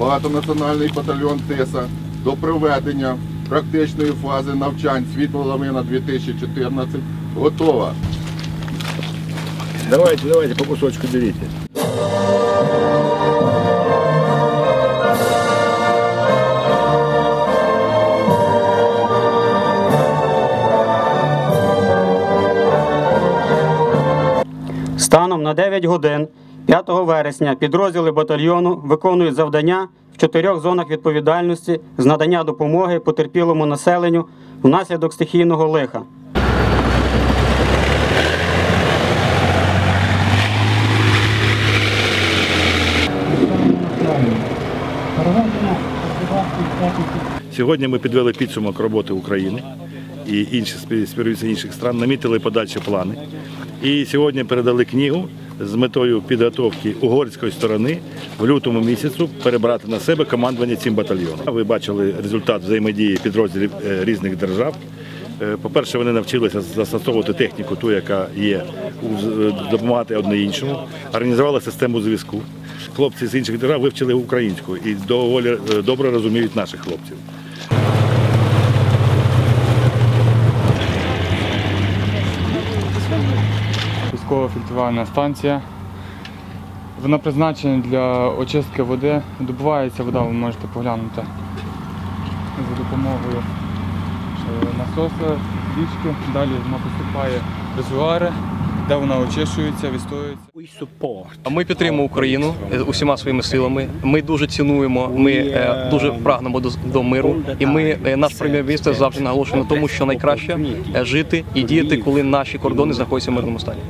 багатонаціональний батальйон ТИСА до проведення практичної фази навчань «Світло-Лавина 2014» готова. Давайте, по кусочку берите. Станом на 9 годин 5 вересня підрозділи батальйону виконують завдання в 4 зонах відповідальності з надання допомоги потерпілому населенню внаслідок стихійного лиха. Сьогодні ми підвели підсумок роботи України і інших співробітців інших країн, намітили подальші плани. І сьогодні передали книгу з метою підготовки угорської сторони в лютому місяцю перебрати на себе командування цим батальйоном. Ви бачили результат взаємодії підрозділів різних держав. По-перше, вони навчилися застосовувати техніку, ту, яка є, допомагати одне іншому, організували систему зв'язку. Хлопці з інших держав вивчили українську і доволі добре розуміють наших хлопців. Військова фільтрувальна станція. Вона призначена для очистки води. Добувається вода, ви можете поглянути за допомогою насоса, річки. Далі вона поступає в резервуари, де вона очищується, відстоюється. Ми підтримуємо Україну усіма своїми силами. Ми дуже цінуємо, ми дуже прагнемо до миру. І наш прем'єр-міністр завжди наголошує на тому, що найкраще жити і діяти, коли наші кордони знаходяться в мирному стані.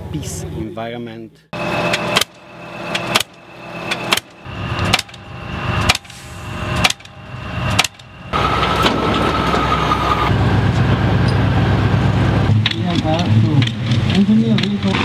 Ingeniería